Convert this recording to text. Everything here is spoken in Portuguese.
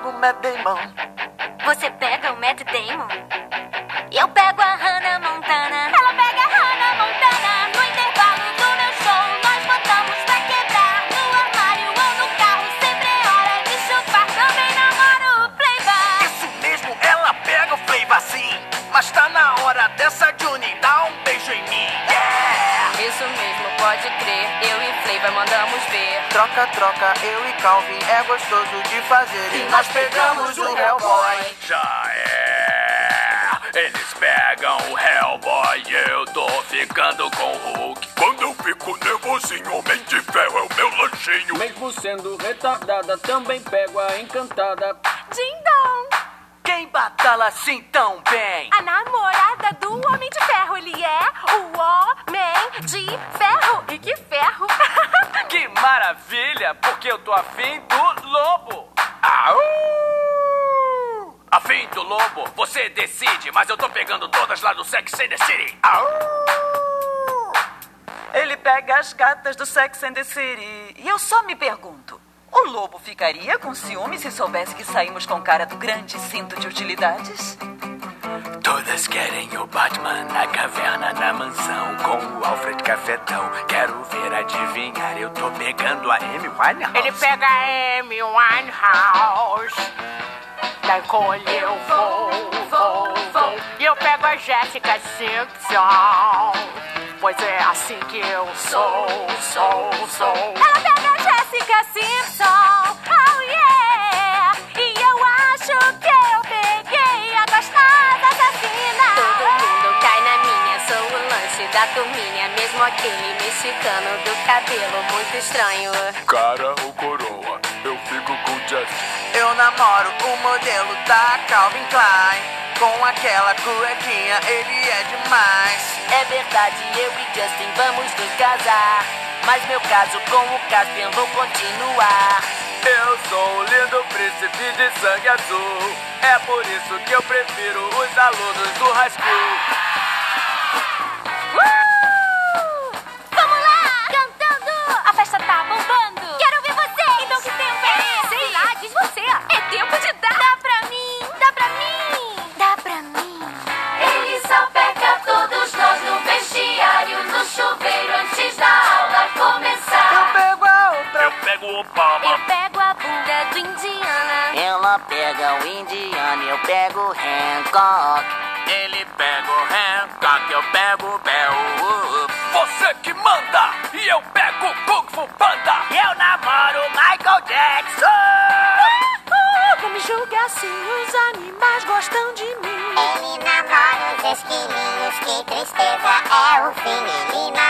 pego o Matt Damon. Você pega o Matt Damon? Eu pego a Hannah Montana. Ela pega a Hannah Montana. No intervalo do meu show, nós botamos pra quebrar. No armário ou no carro, sempre é hora de chupar. Também namoro o Flavor. Isso mesmo, ela pega o Flavor sim. Mas tá na hora dessa Juni, dá um beijo em mim. Yeah! Isso mesmo, pode crer. Eu e Flavor mandamos ver. Troca, troca, eu e Calvin é gostoso de fazer. E nós pegamos o Hellboy. Já é. Eles pegam o Hellboy e eu tô ficando com o Hulk. Quando eu fico nervosinho, Homem de Ferro é o meu lanchinho. Mesmo sendo retardada, também pego a encantada. Ding dong. Quem batalha assim tão bem? A namorada do Homem de Ferro. Ele é o Homem de Ferro. E que ferro. Que maravilha, porque eu tô afim do lobo. Au! Afim do lobo, você decide, mas eu tô pegando todas lá do Sex and the City. Au! Ele pega as gatas do Sex and the City. E eu só me pergunto, o lobo ficaria com ciúme se soubesse que saímos com o cara do grande cinto de utilidades? Todas querem o Batman na caverna, na mansão, com o Alfred Cafetão. Quero ver adivinhar, eu tô pegando a Amy Winehouse. Ele pega a Amy Winehouse. Daí colhe eu vou. E eu pego a Jessica Simpson. Pois é assim que eu sou. Ela pega a Jessica Simpson. Oh yeah. E eu acho que eu peguei a gostosa assassina. Todo mundo cai na minha, sou o lanche da turminha. Mesmo aquele mexicano do cabelo muito estranho. Cara ou coroa, eu fico com Jessica. Eu namoro o modelo da Calvin Klein. Com aquela cuequinha, ele é demais. É verdade, eu e Justin vamos nos casar. Mas meu caso com o Caspian vou continuar. Eu sou um lindo príncipe de sangue azul. É por isso que eu prefiro os alunos do high school. Vamos lá! Cantando! A festa tá bombando! Quero ouvir você! Então que tempo é esse? Sei lá, diz você! É tempo de dar! Dá pra mim! Dá pra mim! Dá pra mim! Ele só pega todos nós no vestiário, no chuveiro antes da aula começar. Eu pego a outra. Eu pego o Obama. Eu pego a bunda do Indiana. Ela pega o Indiana, eu pego o Hancock. Ele pega o Hancock, eu pego o Bell. Você que manda! E eu pego o Kung Fu Panda! Eu namoro Michael Jackson. Não me julgue assim, os animais gostam de mim. Ele namora os esquilinhos, que tristeza é o fim. Ele namora